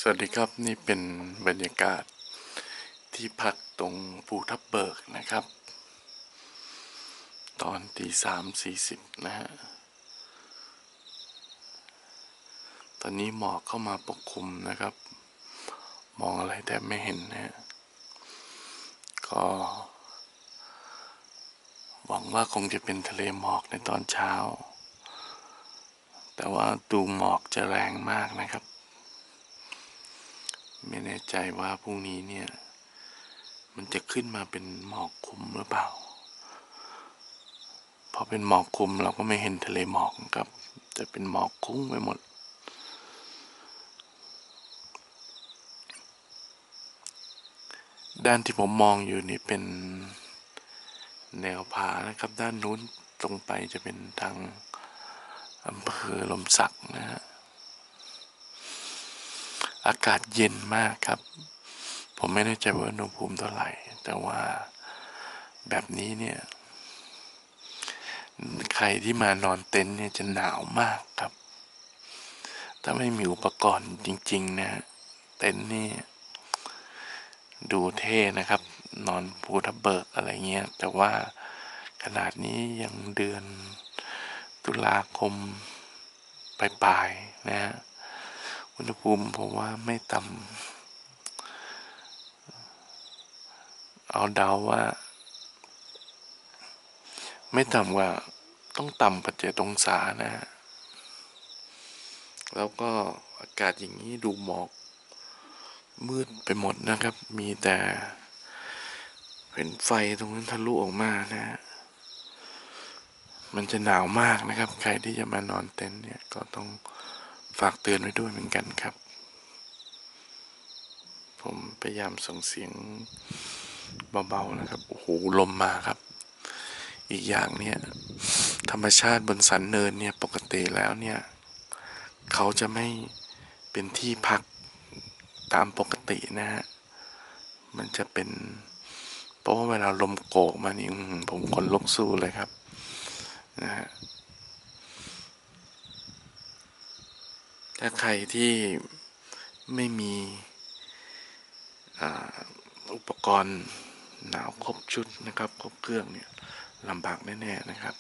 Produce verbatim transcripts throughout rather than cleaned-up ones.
สวัสดีครับนี่เป็นบรรยากาศที่พักตรงภูทับเบิกนะครับตอนตีสามสี่สิบนะฮะตอนนี้หมอกเข้ามาปกคลุมนะครับมองอะไรแทบไม่เห็นนะฮะก็หวังว่าคงจะเป็นทะเลหมอกในตอนเช้าแต่ว่าดูหมอกจะแรงมากนะครับไม่แน่ใจว่าพรุ่งนี้เนี่ยมันจะขึ้นมาเป็นหมอกคลุมหรือเปล่าพอเป็นหมอกคลุมเราก็ไม่เห็นทะเลหมอกครับจะเป็นหมอกคุ้งไปหมดด้านที่ผมมองอยู่นี่เป็นแนวผานะครับด้านนู้นตรงไปจะเป็นทางอำเภอลมสักนะฮะอากาศเย็นมากครับผมไม่แน่ใจว่าอุณหภูมิเท่าไหร่แต่ว่าแบบนี้เนี่ยใครที่มานอนเต็นท์เนี่ยจะหนาวมากครับถ้าไม่มีอุปกรณ์จริงๆนะเต็นท์นี่ดูเท่นะครับนอนภูทับเบิกอะไรเงี้ยแต่ว่าขนาดนี้ยังเดือนตุลาคมปลายๆนะฮะอุณหภูมิผมว่าไม่ต่ำเอาเดาว่าไม่ต่ำกว่าต้องต่ำกว่าเจ็ดองศานะฮะแล้วก็อากาศอย่างนี้ดูหมอกมืดไปหมดนะครับมีแต่เห็นไฟตรงนั้นทะลุออกมานะฮะมันจะหนาวมากนะครับใครที่จะมานอนเต็นท์เนี่ยก็ต้องฝากเตือนไว้ด้วยเหมือนกันครับผมพยายามส่งเสียงเบาๆนะครับโอ้โหลมมาครับอีกอย่างเนี่ยธรรมชาติบนสันเนินเนี่ยปกติแล้วเนี่ยเขาจะไม่เป็นที่พักตามปกตินะฮะมันจะเป็นเพราะว่าเวลาลมโกกมานี่ผมขนลุกสู้เลยครับนะฮะถ้าใครที่ไม่มีอุปกรณ์หนาวครบชุดนะครับครบเครื่องเนี่ยลำบากแน่ๆนะครับ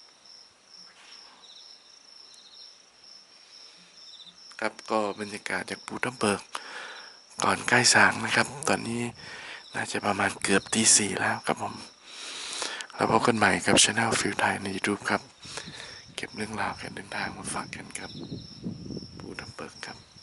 ครับก็บรรยากาศจากภูทับเบิกก่อนใกล้สางนะครับตอนนี้น่าจะประมาณเกือบตีสี่แล้วครับผมแล้วพบกันใหม่กับช anel ฟิลไทยใน YouTube ครับเก็บเรื่องราวการเดินทางมาฝากกันครับภูทับเบิกครับ